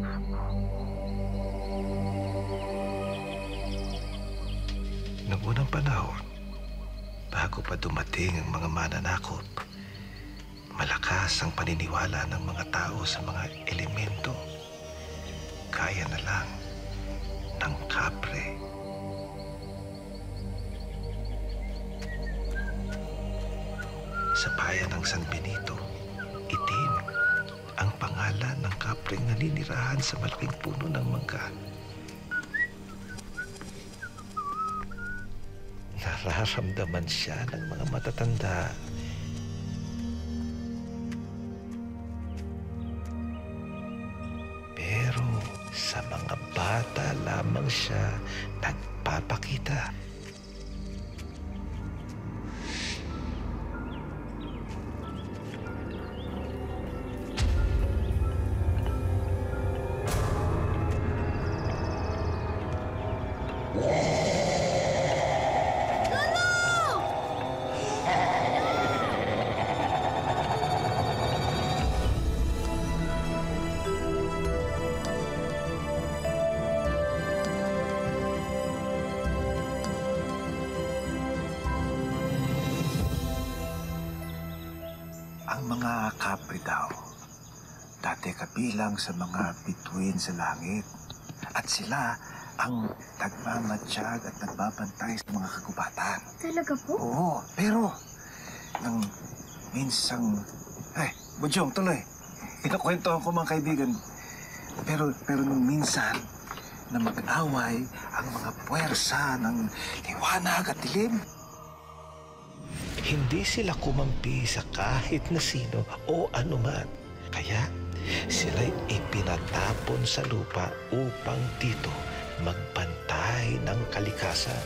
Noong unang panahon, bago pa dumating ang mga mananakop, malakas ang paniniwala ng mga tao sa mga elemento. Kaya na lang ng kapre. Sa bayan ng San Benito, itim ang pangalan ng kapreng naninirahan sa malaking puno ng mangga. Nararamdaman siya ng mga matatanda. Pero sa mga bata lamang siya nagpapakita. Ang mga kapre daw, dati kabilang sa mga bituin sa langit. At sila ang nagmamatsyag at nagbabantay sa mga kagubatan. Talaga po? Oo, pero nang minsang... Ay, Budyong, tuloy. Kinukwento ko mga kaibigan. Pero nung minsan na mag-away ang mga puwersa ng liwanag at dilim, Hindi sila kumampi sa kahit na sino o anuman. Kaya sila'y ipinatapon sa lupa upang dito magbantay ng kalikasan.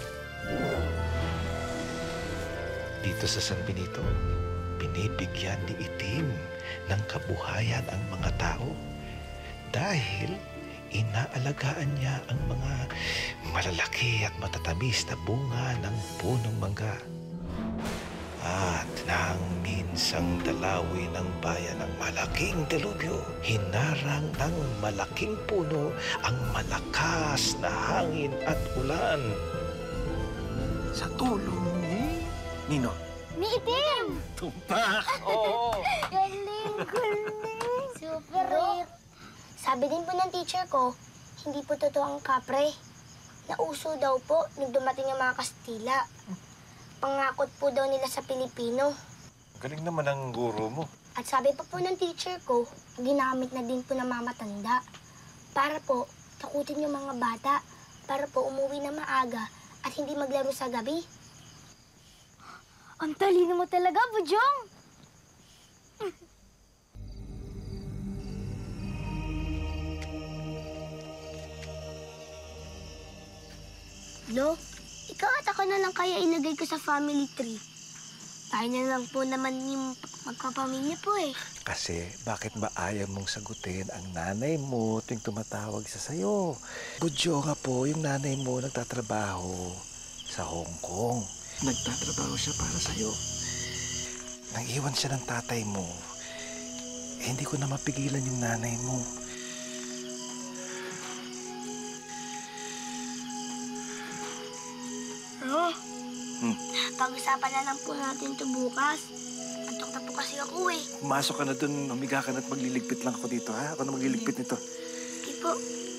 Dito sa San Benito, binibigyan ni Itim ng kabuhayan ang mga tao dahil inaalagaan niya ang mga malalaki at matatamis na bunga ng punong mangga. At nang minsang dalawin ng bayan ng malaking delubyo, hinarang ng malaking puno ang malakas na hangin at ulan. sa tulong ni Nino. Ni Itim! Tumpak! Oo! Galing, galing! Super rare. Sabi din po ng teacher ko, hindi po totoo ang kapre. Nauso daw po nung dumating ang mga Kastila. Pangakot po daw nila sa Pilipino. Galing naman ang guro mo. At sabi pa po ng teacher ko, ginamit na din po ng mga matanda. Para po, takutin yung mga bata. Para po umuwi na maaga at hindi maglaro sa gabi. Ang talino mo talaga, Budyong! Lo, ikaw at ako na lang kaya inagay ko sa family tree. Tayo na lang po naman yung magpapamilya po eh. Kasi bakit ba ayaw mong sagutin ang nanay mo tuwing tumatawag sa sayo? Budyo nga po, yung nanay mo nagtatrabaho sa Hong Kong. Nagtatrabaho siya para sa'yo. Nang iwan siya ng tatay mo, hindi ko na mapigilan yung nanay mo. Ano? Pag-usapan na lang po natin ito bukas. Antok na po kasi ako eh. Pumasok ka na dun, humiga ka na at magliligpit lang ako dito, ha? Ako na magliligpit nito. Okay po.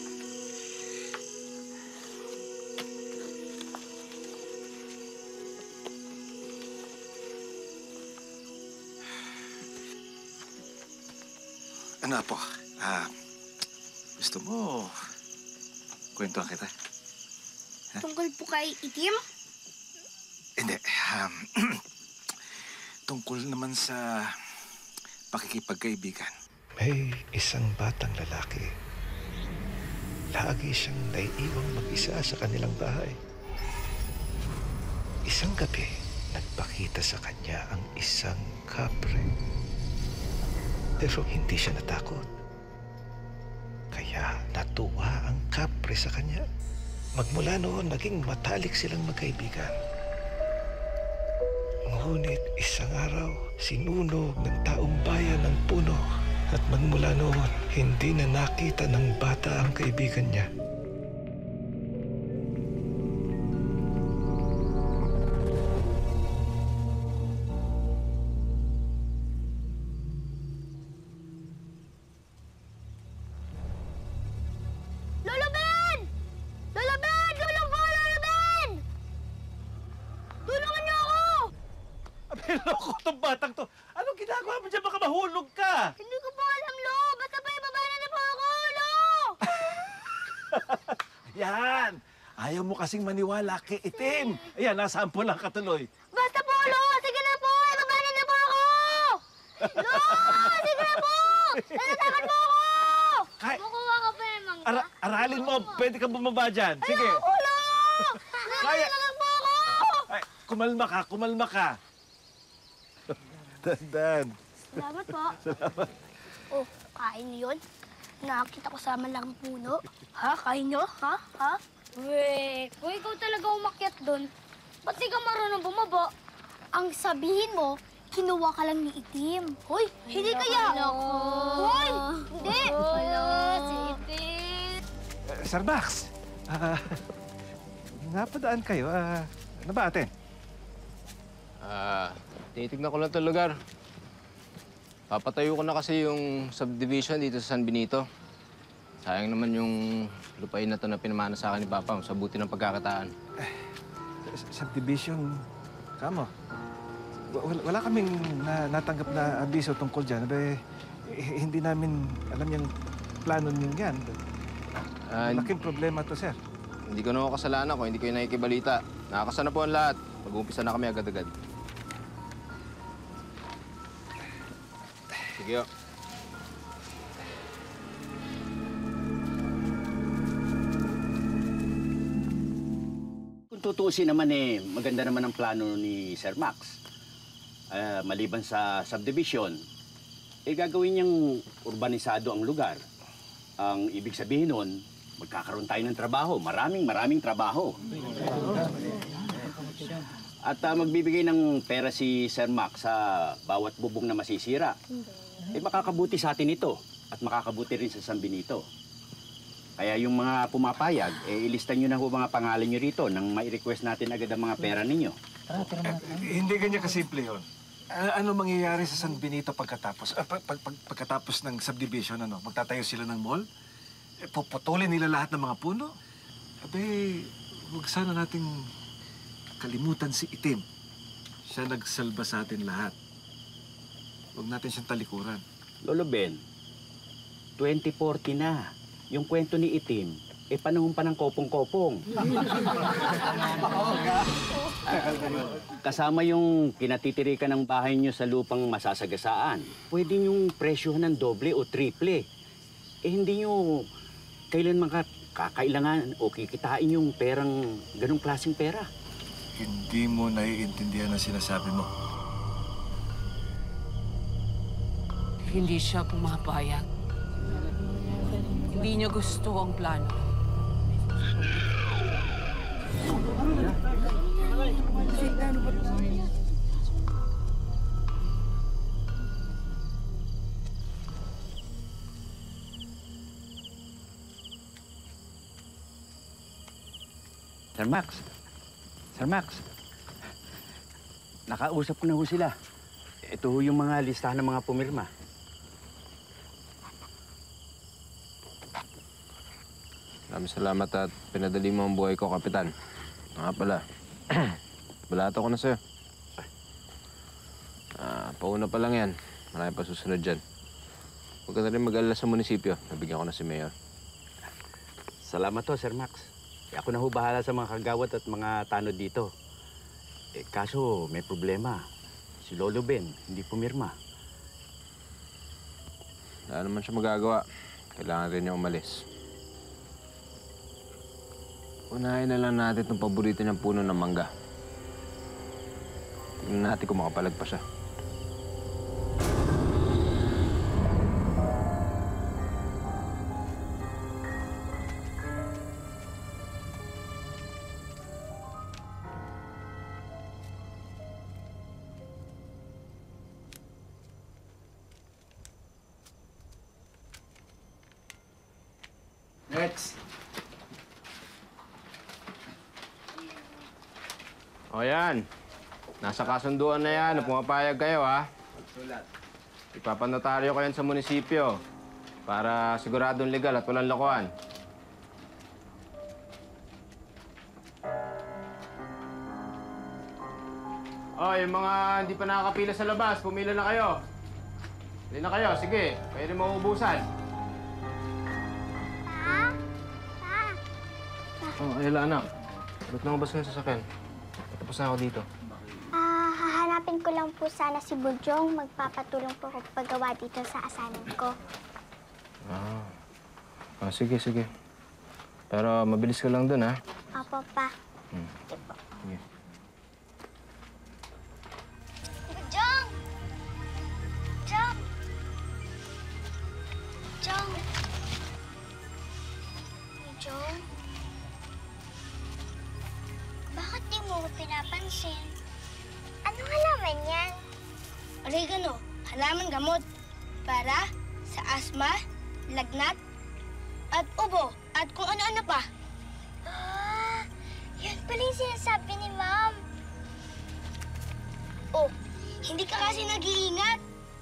Ano po? Gusto mo kwentuhan kita? Tungkol po kay Itim? Hindi. Tungkol naman sa pakikipagkaibigan. May isang batang lalaki. Lagi siyang naiiwang mag-isa sa kanilang bahay. Isang gabi, nagpakita sa kanya ang isang kapre. Pero hindi siya natakot. Kaya natuwa ang kapre sa kanya. Magmula noon, naging matalik silang magkaibigan. Ngunit isang araw, sinunog ng taong bayan ng puno At magmula noon, hindi na nakita ng bata ang kaibigan niya. Lolo Ben! Lolo Ben! Tulong po, Lolo Ben! Tulungan niyo ako! Loko tong batang to. Anong ginagawa mo dyan? Baka mahulog ka. Hindi ko po alam, Lo. Basta pa ibaba na po ako, Lo! Yan. Ayaw mo kasing maniwala kay Itim. Ayan, nasampo lang katuloy. Basta po, Lo! Sige na po! Ibaba na po ako! Lo! Sige na po! Natatakot po ako! Makuha ka pa naman ka? Aralin mo, pwede ka bumaba dyan. Sige. Ayoko, Lo! Kaya. Natatakot po ako! Ay, kumalma ka, kumalma ka. Dandan. Salamat po. Salamat. Oh, kain niyo yun? Nakakita ko sa malaking puno. Ha? Kain niyo? Ha? Ha? Weh, kung ikaw talaga umakyat doon, ba't di ka marunong bumaba? Ang sabihin mo, kinuha ka lang ni Itim. Hoy, hindi kaya? Hoy, hindi! Wala, si Itim. Sir Max, napadaan kayo. Ano ba atin? Tinitignan ko lang itong lugar. Papatayo ko na kasi yung subdivision dito sa San Benito. Sayang naman yung lupain na to na pinamana sa akin ni Papa sa buti ng pagkakataan. Subdivision, kamo. Wala kaming natanggap na abiso tungkol dyan. Hindi namin alam yung plano ninyo yan. Malaking problema to, sir. Hindi ko naman kasalanan kung hindi ko yung nakikibalita. Nakakasana po ang lahat. Mag-uumpisa na kami agad-agad. Sige, oh. Kung tutuusin naman maganda naman ang plano ni Sir Max. Maliban sa subdivision, gagawin niyang urbanisado ang lugar. Ang ibig sabihin nun, magkakaroon tayo ng trabaho. Maraming trabaho. At magbibigay ng pera si Sir Max sa bawat bubong na masisira. Makakabuti sa atin ito at makakabuti rin sa San Benito. Kaya yung mga pumapayag, ilista nyo na ho mga pangalan nyo rito nang mai-request natin agad ang mga pera ninyo. Hindi ganyan kasimple yun. Ano mangyayari sa San Benito pagkatapos? Pagkatapos ng subdivision, ano? Magtatayo sila ng mall? Puputulin nila lahat ng mga puno? Huwag sana nating kalimutan si Itim. Siya nagsalba sa atin lahat. Huwag natin siyang talikuran. Lolo Ben, 2040 na. Yung kwento ni Itim, panahon pa ng kopong-kopong. Kasama yung kinatitirikan ng bahay nyo sa lupang masasagasaan. Pwede niyong presyohan ng doble o triple. Hindi nyo kailanman kakailangan o kikitain yung perang ganong klaseng pera. Hindi mo naiintindihan ang sinasabi mo. Hindi siya pumapayag. Hindi niya gusto ang plano. Sir Max, Sir Max, nakausap ko na ho sila. Ito ho yung mga listahan ng mga pumirma. Maraming salamat at pinadali mo ang buhay ko, Kapitan. Nga pala, balato ko na sa'yo. Pauna pa lang yan. Marami pa susunod dyan. Huwag ka na rin mag-alala sa munisipyo. Nabigyan ko na si Mayor. Salamat to, Sir Max. Ako na ho bahala sa mga kagawad at mga tanod dito. Kaso may problema. Si Lolo Ben, hindi pumirma. Wala naman siya magagawa. Kailangan rin niya umalis. Unahin na lang natin itong paborito niyang puno ng mangga. Tingnan natin kung makapalag pa siya. Alex. O yan. Nasa kasunduan na yan. Pumapayag kayo, ha? Ipapanotaryo ko yan sa munisipyo para siguradong legal at walang lokohan. Oh, yung mga hindi pa nakakapila sa labas, pumila na kayo. Hindi na kayo, sige. Kayo rin mauubusan. Oh, ayala anak. Ba't nangabas ka sa sasakyan? Tapos na ako dito. Hahanapin ko lang po sana si Budyong. Magpapatulong po ako paggawa dito sa asanin ko. Sige, sige. Pero mabilis ka lang dun, ha? Opo, pa. Sige. Budyong! Budyong! Budyong! Budyong? Bakit di mo ko pinapansin? Anong halaman yan? Oregano, halaman gamot. Para sa asma, lagnat, at ubo, at kung ano-ano pa. Yan pala yung sinasabi ni Ma'am. Oh, hindi ka kasi nag-iingat.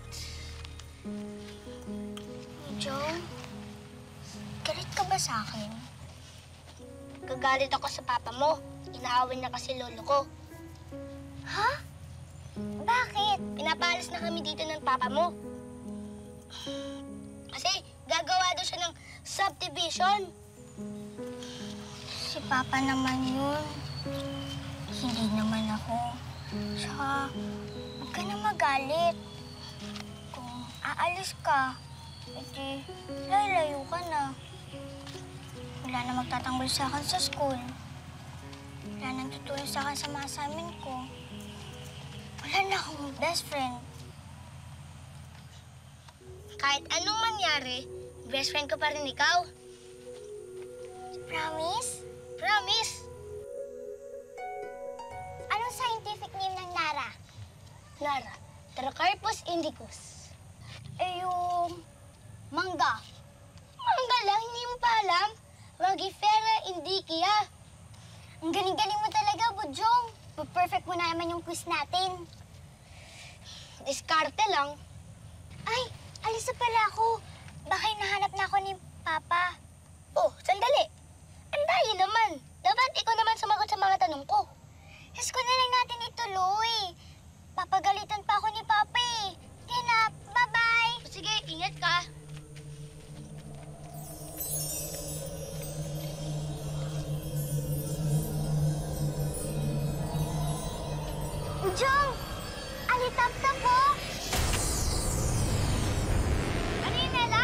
John, galit ka ba sa akin? Gagalit ako sa papa mo. Inaaway na kasi lolo ko. Ha? Bakit? Pinapaalis na kami dito ng papa mo. Kasi gagawa daw siya ng subdivision. Si Papa naman yun. Hindi naman ako. Saka, huwag ka na magalit. Kung aalis ka, edi lalayo ka na. Wala na magtatanggol sa akin sa school. Wala nang tutulong sa akin sa mga assignment ko. Wala na akong best friend. Kahit anong mangyari, best friend ko pa rin ikaw. Promise? Promise! Anong scientific name ng Nara? Nara, Trocarpus indicus. Yung mangga. Mangga lang, hindi mo pa alam? Wagifera indicia. Ang galing-galing mo talaga, Budyong. Perfect mo na naman yung quiz natin. Diskarte lang. Ay, alis na pala ako. Baka hinahanap na ako ni Papa. Oh, sandali. Andayin naman. Dapat ikaw naman sumagot sa mga tanong ko. Yes ko na lang natin ituloy. Papagalitan pa ako ni Papa eh. Kaya na, bye-bye. Sige, ingat ka. Jong! Alitap-tap po! Ano yun, Nela?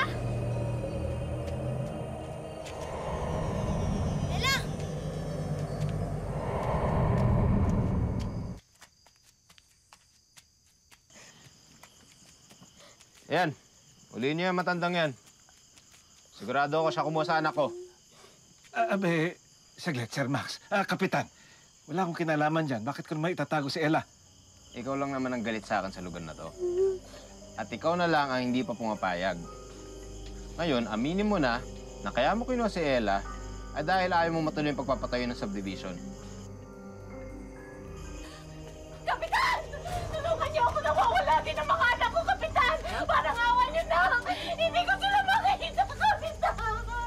Nela! Ayan. Ulihin niyo yung matandang yan. Sigurado ako siya kumuha sa anak ko. Abe, saglit, Sir Max. Kapitan, wala akong kinalaman dyan. Bakit ko naman itatago si Ella? Ikaw lang naman ang galit sa akin sa lugar na to. At ikaw na lang ang hindi pa pumapayag. Ngayon, aminin mo na kaya mo kinuha si Ella ay dahil ayaw mo matuloy yung pagpapatayo ng subdivision. Kapitan! Tulungan niyo ako! Nawawala din ang mga anak ko, Kapitan! Parang awa niyo na! Hindi ko sila makikita, Kapitan!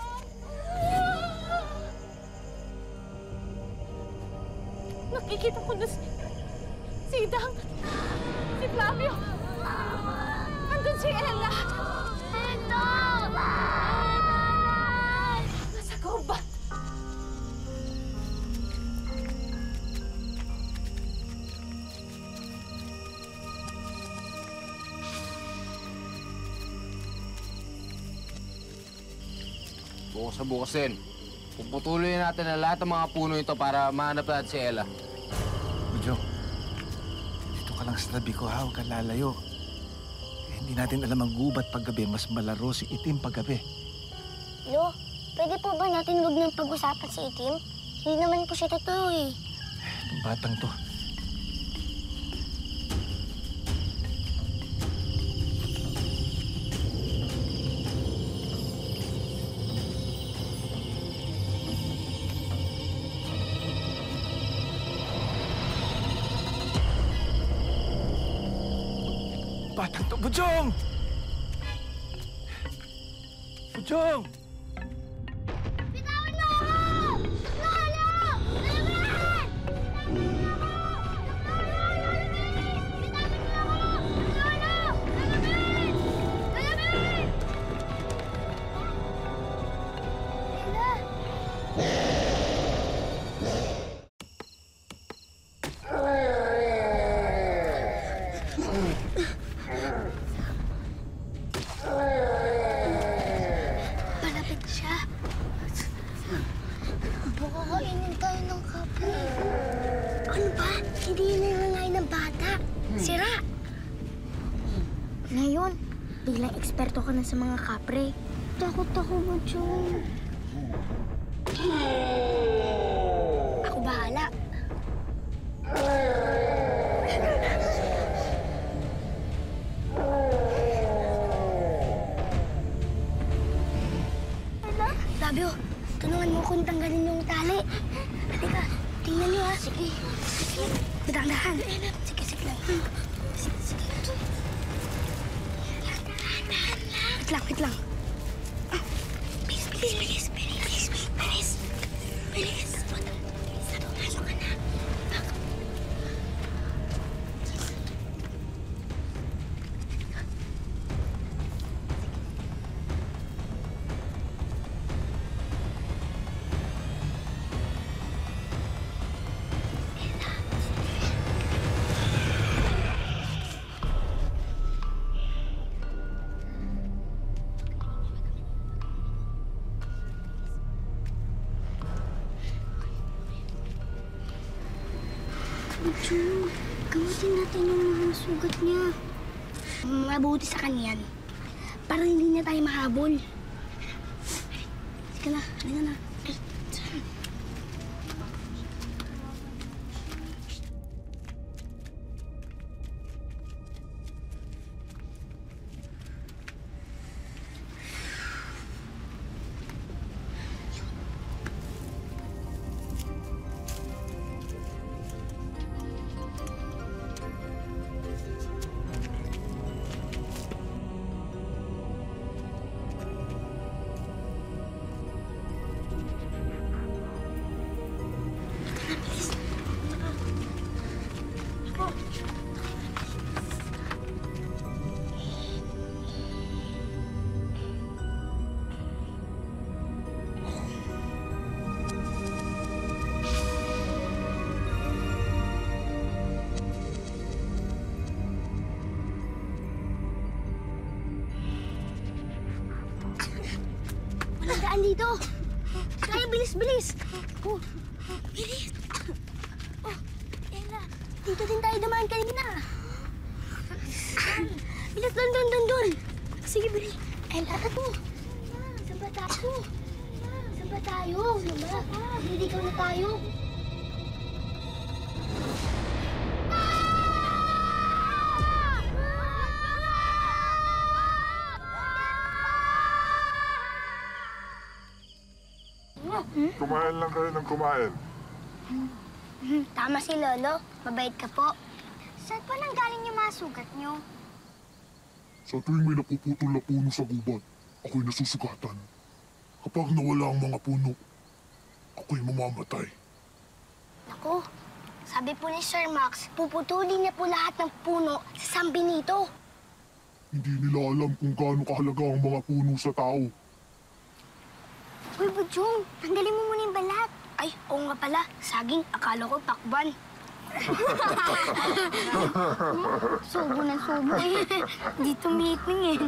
Nakikita ko na si Idang, si Flavio. Andun si Ella. Idang! Nasa gubat. Bukas sa bukas din. Puputuloy natin ang lahat ng mga puno ito para mahanap natin si Ella. Budyong, dito ka lang sa tabi ko, ha? Huwag ka lalayo. Hindi natin alam ang gubat paggabi. Mas malaro si Itim paggabi. Lo, pwede po ba natin huwag nang pag-usapan si Itim? Hindi naman po siya totoo eh. Itong batang to. batang to, Bujong! Bujong! Bitawan mo ako! Lolo! Laban! Malapit siya. Baka kainin tayo ng kapre. Ano ba? Hindi yun nangangain ng bata. Sira! Ngayon, bilang eksperto ka na sa mga kapre. Takot ako, Bujong. Ako bahala. Fabio, tulungan mo kung tanggalin yung tali. Halika, tingnan niyo ha. Sige. Sige. Dahan-dahan. Sige, sige lang. Sige, sige. Dahan-dahan lang. Wait lang, wait lang. Bilis, bilis, bilis. Bilis, bilis. Bilis. Pasok ka na. Bujong, gamutin natin yung mga sugat niya. Mabuti sa kanya yan. Para hindi na tayo mahabol. Sige na, halika na. Walang daan dito. Kaya bilis-bilis. Oh, bilis. Oh, Ella. Dito din tayo dumaan kanina. Bilis, doon. Sige, bilis. Ella, ito. Saan ba tayo? Saan ba tayo? Saan ba? Naliligaw na tayo. Kumain lang kayo ng kumain. Tama si Lolo. Mabait ka po. Saan po nanggaling yung mga sugat niyo? Sa tuwing may napuputol na puno sa gubat, ako'y nasusugatan. Kapag nawala ang mga puno, ako'y mamamatay. Naku, sabi po ni Sir Max, puputulin niya po lahat ng puno sa San Benito. Hindi nila alam kung gaano kahalaga ang mga puno sa tao. Uy, Bujong, tanggalin mo muna yung balat. Ay, oo nga pala. Saging, akala ko pakban. Subo ng subo eh. Di tumiting eh.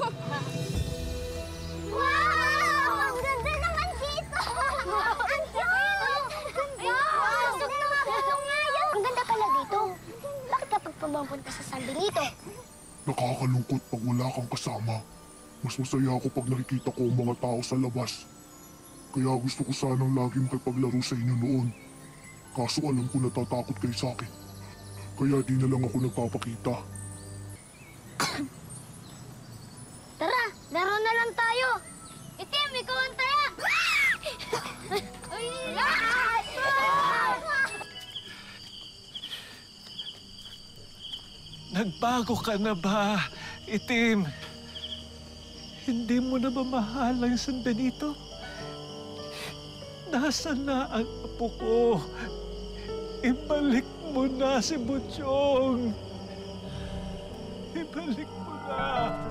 Wow! Ang ganda naman dito! Ang ganda! Ang ganda pala dito. Bakit kapag pumunta sa San Benito? Nakakalungkot pag wala kang kasama. Mas masaya ako pag nakikita ko ang mga tao sa labas. Kaya gusto ko sanang lagi makipaglaro sa inyo noon. Kaso alam ko natatakot kayo sa akin. Kaya di na lang ako nagpapakita. Tara, laro na lang tayo. Itim, ikaw ang taya. Nagbago ka na ba, Itim, hindi mo na ba mahal ang San Benito? Nasaan na ang apo ko? Ibalik mo na si Butchong. Ibalik mo na.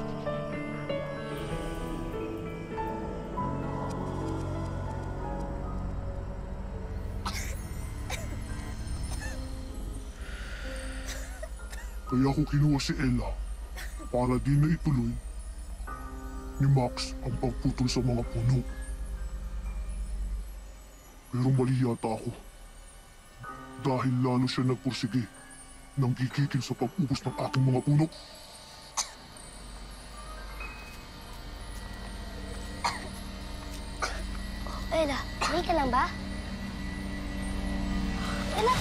Kaya ako kinuha si Ella para di na ituloy ni Max ang pagputol sa mga puno. Pero mali yata ako. Dahil lalo siya nagpursige nang gigigil sa pag-ubos ng aking mga puno. Ella, okay ka lang ba? Ella!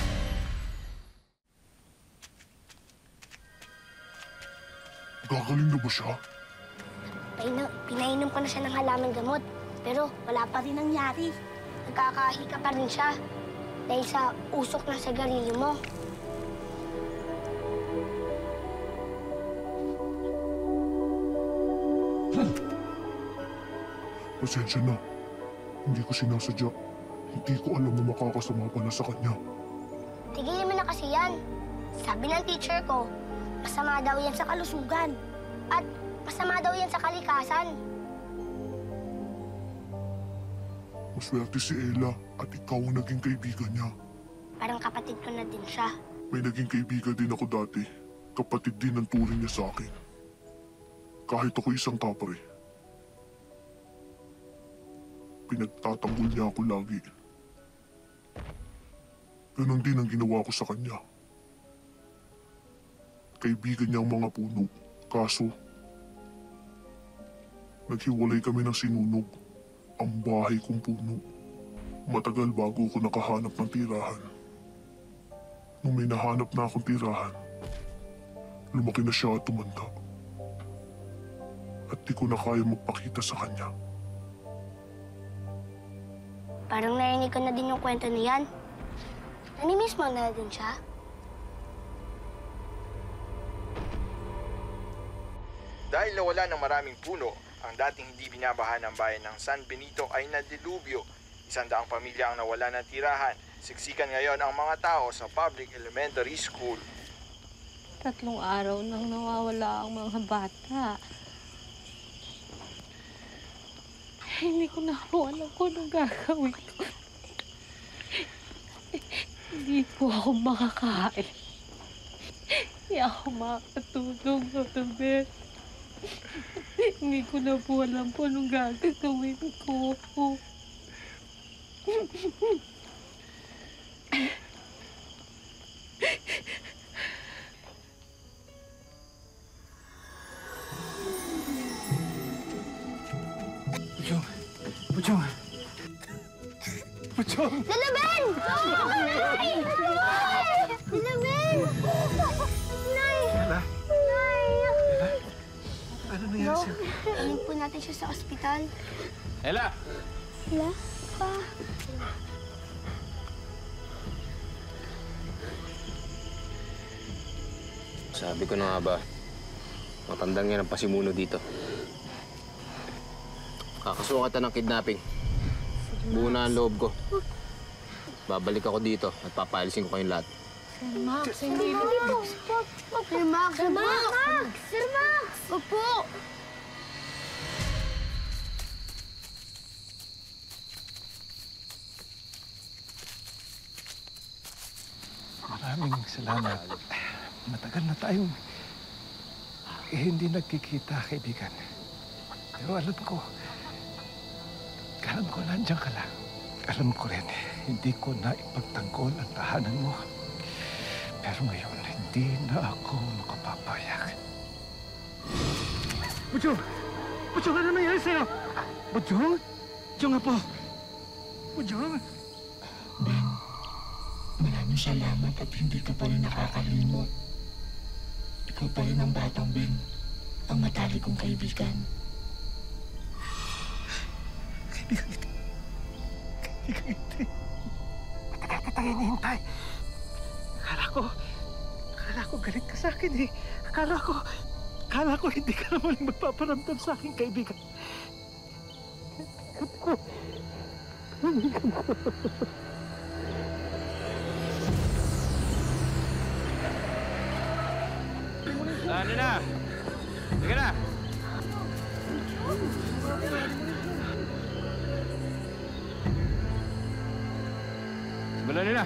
Gagaling na ba siya? Pinainom ko na siya ng halamang gamot. Pero wala pa rin nangyari. Nagkakahika pa rin siya. Dahil sa usok ng sigarilyo mo. Pasensya na. Hindi ko sinasadya. Hindi ko alam na makakasama pala sa kanya. Tigilin mo na kasi yan. Sabi ng teacher ko, masama daw yan sa kalusugan. At masama daw yan sa kalikasan. Maswerte si Ella at ikaw ang naging kaibigan niya. Parang kapatid ko na din siya. May naging kaibigan din ako dati. Kapatid din ang turing niya sa akin. Kahit ako isang kapre. Pinagtatanggol niya ako lagi. Ganon din ang ginawa ko sa kanya. Kaibigan niya ang mga puno. Kaso, naghiwalay kami ng sinunog. Ang bahay kong puno. Matagal bago ko nakahanap ng tirahan. Nung may nahanap na akong tirahan, lumaki na siya at tumanda. At di ko na kaya magpakita sa kanya. Parang narinig ko na din yung kwento na yan. Namimiss mo na din siya? Dahil nawala ng maraming puno, ang dating hindi binabahan ng bayan ng San Benito ay nadilubyo. 100 pamilya ang nawala ng tirahan. Siksikan ngayon ang mga tao sa public elementary school. 3 araw nang nawawala ang mga bata. Hindi ko na alam kung anong gagawin ko. Hindi po ako makakain. Hindi ako makatulog sa gabi. Hindi ko na po alam po anong gagawin ko. Butchong! Butchong! Butchong! Lalaban! Nay! Lalaban! Nay! Ella? Nay! Ano nangyari sa'yo? Alin po natin siya sa ospital. Ella! Ella? Pa? Sabi ko na nga ba, matandang yan ang pasimuno dito. Kakasukatan ng kidnapping. Buo na ang loob ko. Babalik ako dito at papaalisin ko kayong lahat. Sir Max, hindi Sir Max! Sir Max! Sir Max! Sir Max! Opo! Maraming salamat. Matagal na tayong hindi nagkikita, kaibigan. Pero alam ko nandiyan ka lang. Alam ko rin, hindi ko na ipagtanggol ang tahanan mo. Pero ngayon, hindi na ako makapapayag. Butchong! Butchong, ano nangyari sa'yo? Butchong? Butchong, apo! Butchong! Ben, maraming salamat at hindi ka pa rin nakakalimot. Ikaw pa rin ang batang Ben, ang matali kong kaibigan. Kaibigan ito. Kaibigan ito. Matagal kita hinihintay. Akala ko galit ka sa akin eh. Akala ko Akala ko hindi ka naman magpaparamdam sa aking kaibigan. Ano na? Sige na! Simulan nyo na!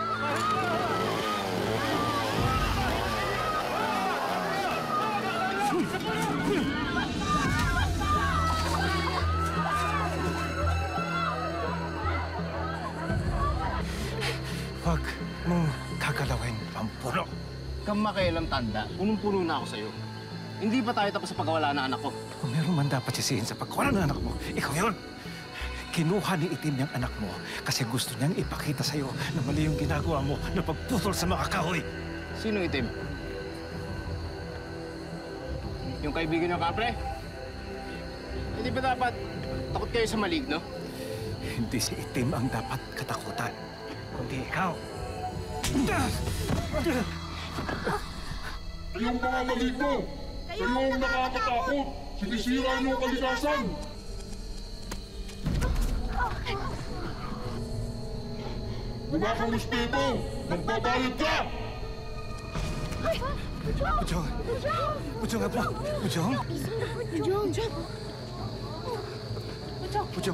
Huwag mong kagalawin ang puno. Kang makialam tanda, punong-puno na ako sa'yo. Hindi pa tayo tapos sa pagkawala ng anak ko. Kung meron man dapat sisihin sa pagkawala ng anak mo, ikaw yun. Kinuha ni Itim yung anak mo kasi gusto niyang ipakita sa'yo na mali yung ginagawa mo na pagputol sa mga kahoy. Sino Itim? Yung kaibigan ng kapre? Hindi ba dapat takot kayo sa maligno? Hindi si Itim ang dapat katakutan, kundi ikaw. Kayong mga maligno! Kayo ang nakakatakot! Sinisira niyo ang kalikasan! Wala kang respeto! Magbabayad ka! Bujong! Bujong, apo! Bujong! Bujong!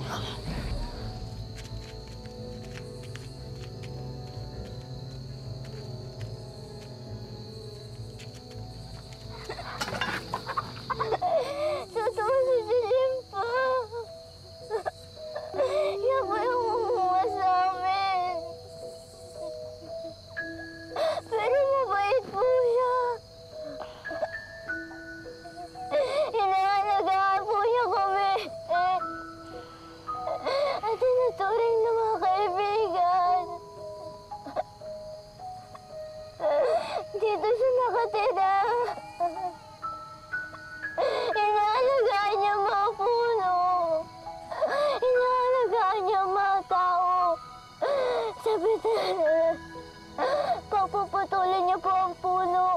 Totoo si Dilim pa. Yan po yung kumuha sa amin. Pero mabait po siya. Inaalagaan po niya kami. At tinuturing ng mga kaibigan. Dito siya nakatira. Inaalagaan niya mga puno. Inaalagaan niya mga tao. Sabi na, papuputulin niya po ang puno.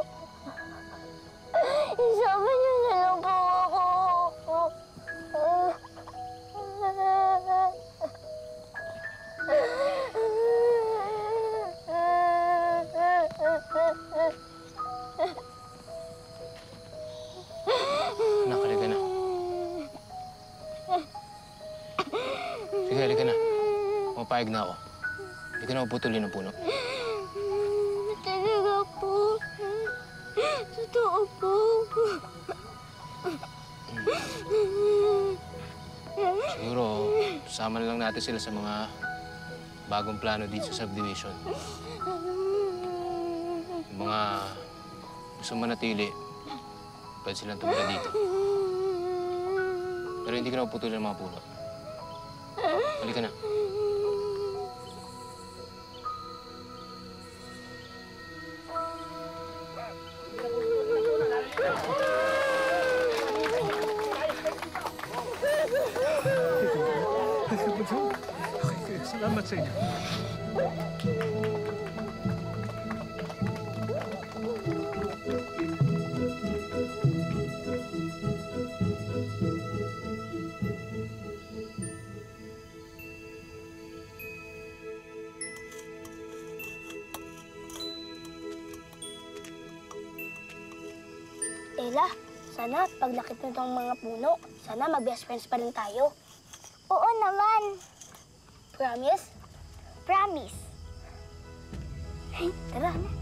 Isama niyo na lang po ako. Anak, halika na. Sige, halika na. Mapayag na ako. Hindi ka na maputulin ng puno. Talaga po. Totoo po. Siguro, sama na lang natin sila sa mga bagong plano dito sa subdivision. Yung mga gusto manatili, pwede silang tumira dito. Pero hindi ka na maputulin ng mga puno. Halika na. Bujong! Okay, salamat sa inyo. Ella, sana pag nakita ng mga puno, sana mag-best friends pa rin tayo. Oo naman. Promise? Promise. Tara na.